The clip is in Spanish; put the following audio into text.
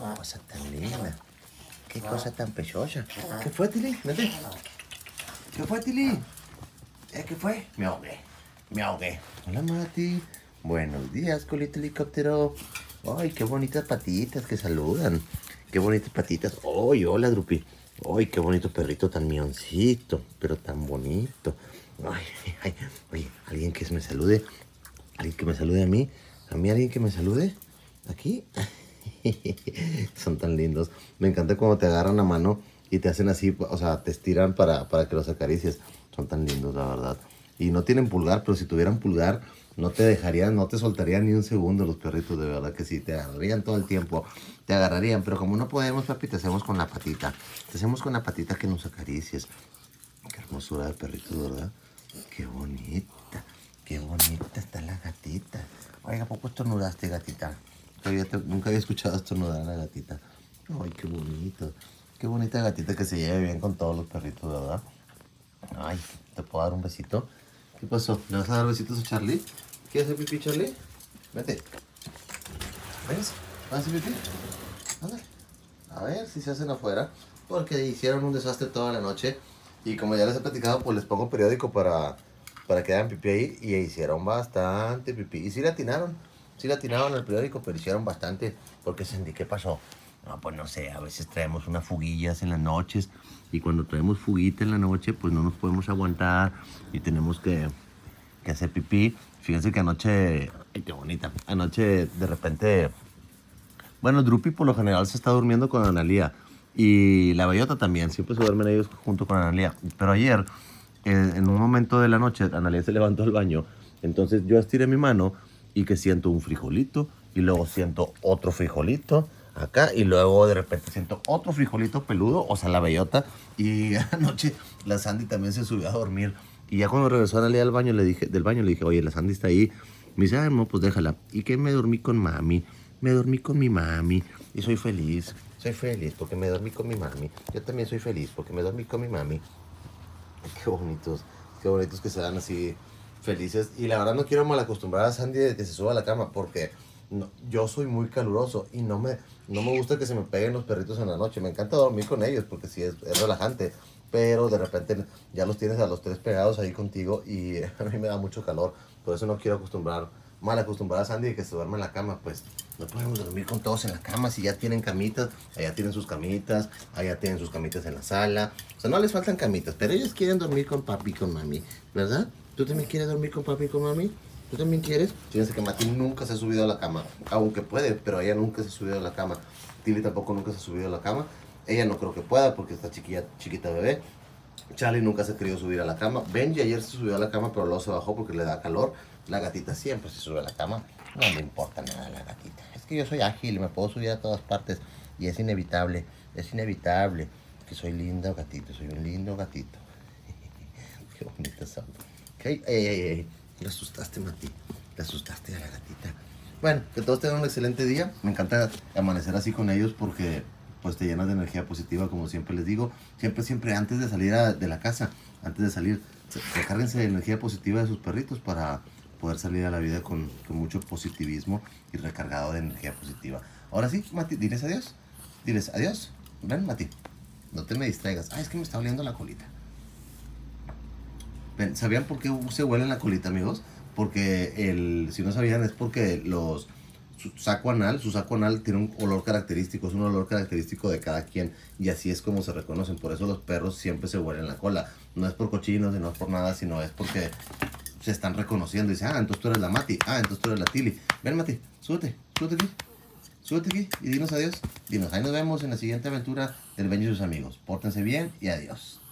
cosa tan linda. Qué cosa tan preciosa. ¿Qué fue, Tili? Vete. ¿Qué fue, Tili? ¿Qué fue? Me ahogué. Me ahogué. Hola, Mati. Buenos días, colito helicóptero. Ay, qué bonitas patitas que saludan. Qué bonitas patitas. Ay, hola, Drupi. Ay, qué bonito perrito tan mioncito, pero tan bonito. Ay, ay, oye, alguien que me salude. Alguien que me salude a mí. A mí alguien que me salude. Aquí. Son tan lindos. Me encanta cuando te agarran la mano y te hacen así, o sea, te estiran para que los acaricies. Son tan lindos, la verdad. Y no tienen pulgar, pero si tuvieran pulgar, no te dejarían, no te soltarían ni un segundo los perritos, de verdad que sí, te agarrarían todo el tiempo, te agarrarían, pero como no podemos, papi, te hacemos con la patita. Te hacemos con la patita que nos acaricies. Qué hermosura de perritos, ¿verdad? Qué bonita está la gatita. Oiga, ¿a poco estornudaste, gatita? Nunca había escuchado estornudar a la gatita. Ay, qué bonito. Qué bonita gatita que se lleve bien con todos los perritos, ¿verdad? Ay, ¿te puedo dar un besito? ¿Qué pasó? ¿Le vas a dar besitos a Charlie? ¿Quieres hacer pipí, Charlie? Vete. ¿Ves? ¿Vas a hacer pipí? Ándale. A ver si se hacen afuera. Porque hicieron un desastre toda la noche. Y como ya les he platicado, pues les pongo periódico para que hagan pipí ahí. Y hicieron bastante pipí. Y sí le atinaron. Sí le atinaron al periódico, pero hicieron bastante. Porque sentí, ¿qué pasó? No, pues no sé, a veces traemos unas fuguillas en las noches. Y cuando traemos fuguita en la noche, pues no nos podemos aguantar. Y tenemos que hacer pipí. Fíjense que anoche... Ay, qué bonita. Anoche, de repente... Bueno, Drupi por lo general se está durmiendo con Analía. Y la bellota también. Siempre se duermen ellos junto con Analía. Pero ayer, en un momento de la noche, Analía se levantó al baño. Entonces yo estiré mi mano y que siento un frijolito. Y luego siento otro frijolito acá. Y luego de repente siento otro frijolito peludo. O sea, la bellota. Y anoche la Sandy también se subió a dormir. Y ya cuando regresó Analía del baño, le dije, oye, la Sandy está ahí. Me dice, ay, no, pues déjala. Y que me dormí con mami. Me dormí con mi mami y soy feliz porque me dormí con mi mami. Yo también soy feliz porque me dormí con mi mami. Qué bonitos que se dan así felices. Y la verdad no quiero mal acostumbrar a Sandy de que se suba a la cama porque yo soy muy caluroso y no me gusta que se me peguen los perritos en la noche. Me encanta dormir con ellos porque sí es relajante. Pero de repente ya los tienes a los tres pegados ahí contigo y a mí me da mucho calor. Por eso no quiero mal acostumbrar a Sandy de que se duerma en la cama. Pues no podemos dormir con todos en la cama si ya tienen camitas. Allá tienen sus camitas, allá tienen sus camitas en la sala. O sea, no les faltan camitas, pero ellos quieren dormir con papi y con mami, ¿verdad? ¿Tú también quieres dormir con papi y con mami? ¿Tú también quieres? Fíjense que Mati nunca se ha subido a la cama, aunque puede, pero ella nunca se ha subido a la cama. Tilly tampoco nunca se ha subido a la cama. Ella no creo que pueda porque está chiquita bebé. Charlie nunca se ha querido subir a la cama. Benji ayer se subió a la cama, pero luego se bajó porque le da calor. La gatita siempre se sube a la cama. No le importa nada a la gatita. Es que yo soy ágil y me puedo subir a todas partes. Y es inevitable. Es inevitable. Que soy lindo gatito. Soy un lindo gatito. Qué bonita son. Okay. Le asustaste, Mati. Le asustaste a la gatita. Bueno, que todos tengan un excelente día. Me encanta amanecer así con ellos porque pues te llenas de energía positiva, como siempre les digo. Siempre antes de salir de la casa, antes de salir, recárguense de energía positiva de sus perritos para poder salir a la vida con mucho positivismo y recargado de energía positiva. Ahora sí, Mati, diles adiós. Diles adiós. Ven, Mati. No te me distraigas. Es que me está oliendo la colita. Ven, ¿sabían por qué se huele la colita, amigos? Porque si no sabían, es porque su saco anal tiene un olor característico, es un olor característico de cada quien y así es como se reconocen. Por eso los perros siempre se huelen la cola. No es por cochinos y no es por nada, sino es porque se están reconociendo. Y dicen, entonces tú eres la Mati, entonces tú eres la Tilly. Ven, Mati, súbete aquí y dinos adiós. Dinos, ahí nos vemos en la siguiente aventura del Benji y sus amigos. Pórtense bien y adiós.